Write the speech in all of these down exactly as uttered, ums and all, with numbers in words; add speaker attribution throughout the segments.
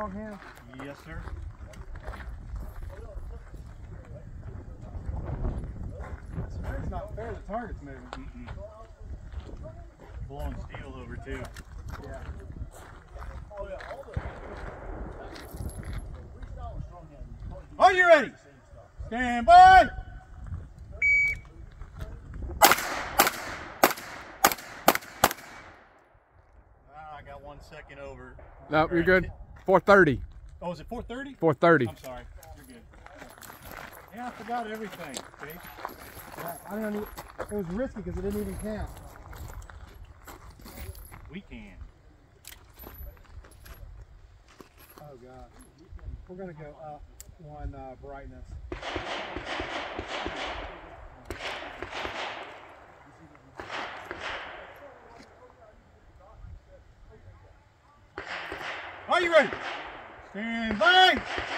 Speaker 1: strong hand?
Speaker 2: Yes, sir.
Speaker 1: It's not fair, the target's moving.
Speaker 2: Mm-mm. Blowing steel over too.
Speaker 1: Yeah.
Speaker 2: Are you ready? Stand by! Ah, I got one second over.
Speaker 3: No, you're good. four thirty.
Speaker 2: Oh, is it four thirty?
Speaker 3: four thirty.
Speaker 2: I'm sorry. You're good. Yeah, I forgot everything. Okay.
Speaker 1: Yeah, I don't know. It was risky because it didn't even count.
Speaker 2: We can.
Speaker 1: Oh God. We're gonna go up one uh, brightness.
Speaker 2: Are you ready? Stand by!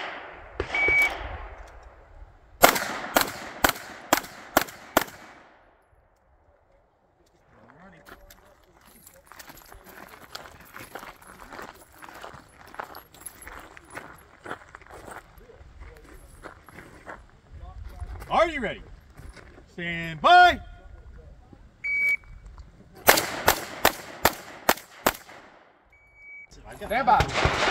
Speaker 2: Are you ready? Stand by!
Speaker 3: Stand by.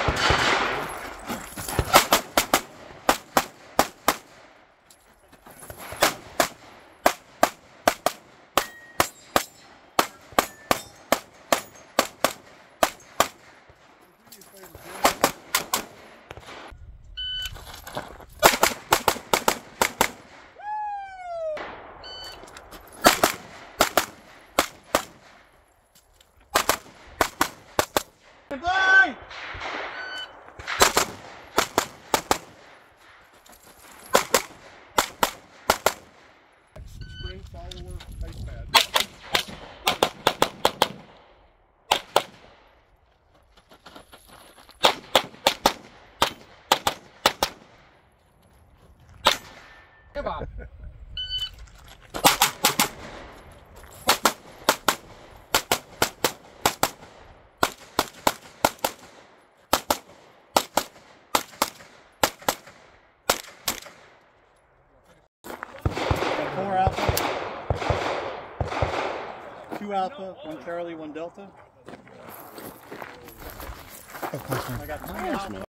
Speaker 2: Stand by!
Speaker 1: Spring follower face pad.
Speaker 3: Come on.
Speaker 2: Four alpha, two alpha, one Charlie, one Delta. I got three alpha.